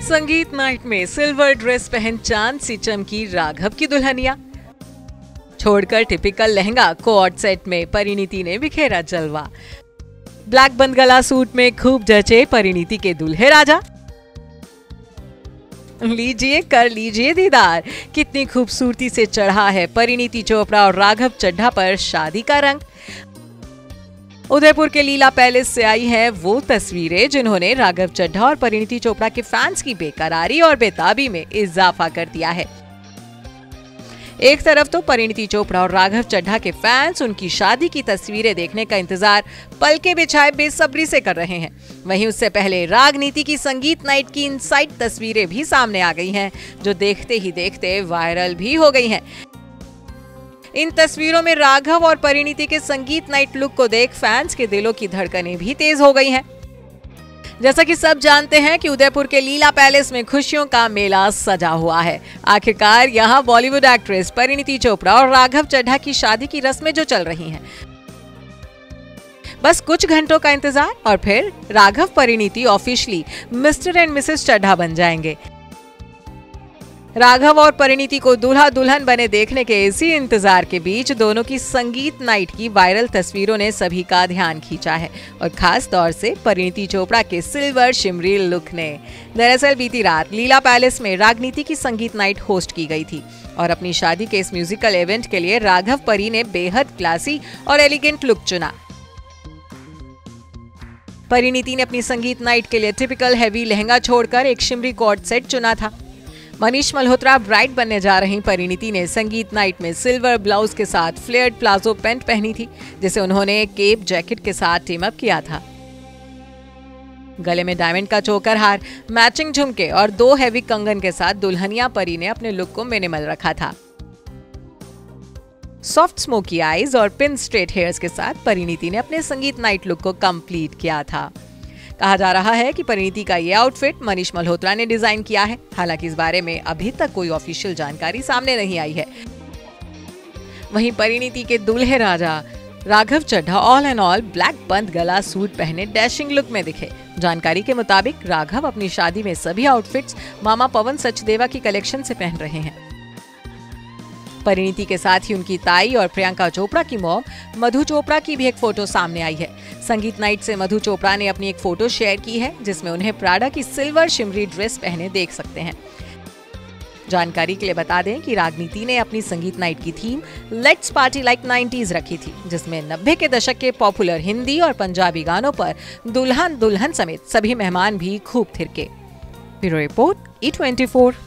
संगीत नाइट में silver dress पहन चांद सी चमकी राघव की दुल्हनिया। छोड़कर टिपिकल लहंगा कोऑर्ड सेट में परिणीति ने बिखेरा जलवा। ब्लैक बंद गला सूट में खूब जचे परिणीति के दूल्हे राजा। लीजिए कर लीजिए दीदार, कितनी खूबसूरती से चढ़ा है परिणीति चोपड़ा और राघव चड्ढा पर शादी का रंग। उदयपुर के लीला पैलेस से आई है वो तस्वीरें जिन्होंने राघव चड्ढा और परिणीति चोपड़ा के फैंस की बेकरारी और बेताबी में इजाफा कर दिया है। एक तरफ तो परिणीति चोपड़ा और राघव चड्ढा के फैंस उनकी शादी की तस्वीरें देखने का इंतजार पलके बिछाए बेसब्री से कर रहे हैं, वहीं उससे पहले रागनीति की संगीत नाइट की इनसाइड तस्वीरें भी सामने आ गई हैं, जो देखते ही देखते वायरल भी हो गई हैं। इन तस्वीरों में राघव और परिणीति के संगीत नाइट लुक को देख फैंस के दिलों की धड़कनें भी तेज हो गई हैं। जैसा कि सब जानते हैं कि उदयपुर के लीला पैलेस में खुशियों का मेला सजा हुआ है। आखिरकार यहां बॉलीवुड एक्ट्रेस परिणीति चोपड़ा और राघव चड्ढा की शादी की रस्में जो चल रही हैं। बस कुछ घंटों का इंतजार और फिर Raghav Parineeti officially Mr and Mrs Chadha बन जाएंगे। राघव और परिणीति को दूल्हा दुल्हन बने देखने के इसी इंतजार के बीच दोनों की संगीत नाइट की वायरल तस्वीरों ने सभी का ध्यान खींचा है, और खास तौर से परिणीति चोपड़ा के सिल्वर शिमरी लुक ने। दरअसल बीती रात लीला पैलेस में रागनीति की संगीत नाइट होस्ट की गई थी, और अपनी शादी के इस म्यूजिकल इवेंट के लिए राघव परी ने बेहद क्लासी और एलिगेंट लुक चुना। परिणीति ने अपनी संगीत नाइट के लिए टिपिकल हैवी लहंगा छोड़कर एक शिमरी कॉर्ड सेट चुना था। मनीष मल्होत्रा ब्राइड बनने जा रही परिणीति ने संगीत नाइट में सिल्वर ब्लाउज के साथ फ्लेयर्ड प्लाजो पैंट पहनी थी, जिसे उन्होंने केप जैकेट के साथ टीम अप किया था। गले में डायमंड का चोकर हार, मैचिंग झुमके और 2 हैवी कंगन के साथ दुल्हनिया परी ने अपने लुक को मिनिमल रखा था। सॉफ्ट स्मोकी आईज और पिन स्ट्रेट हेयर्स के साथ परिणीति ने अपने संगीत नाइट लुक को कंप्लीट किया था। कहा जा रहा है कि परिणीति का ये आउटफिट मनीष मल्होत्रा ने डिजाइन किया है। हालांकि इस बारे में अभी तक कोई ऑफिशियल जानकारी सामने नहीं आई है। वहीं परिणीति के दूल्हे राजा Raghav Chadha all and all black bandhgala suit पहने डैशिंग लुक में दिखे। जानकारी के मुताबिक राघव अपनी शादी में सभी आउटफिट्स मामा पवन सचदेवा की कलेक्शन से पहन रहे हैं। परिणीति के साथ ही उनकी ताई और प्रियंका चोपड़ा की मॉम मधु चोपड़ा की भी एक फोटो सामने आई है। संगीत नाइट से मधु चोपड़ा ने अपनी एक फोटो शेयर की है, जिसमें उन्हें प्राडा की सिल्वर शिमरी ड्रेस पहने देख सकते हैं। जानकारी के लिए बता दें कि रागनीति ने अपनी संगीत नाइट की theme let's party like 90s रखी थी, जिसमें 90 के दशक के पॉपुलर हिंदी और पंजाबी गानों पर दुल्हन दुल्हन समेत सभी मेहमान भी खूब थिरके। Bureau report E24।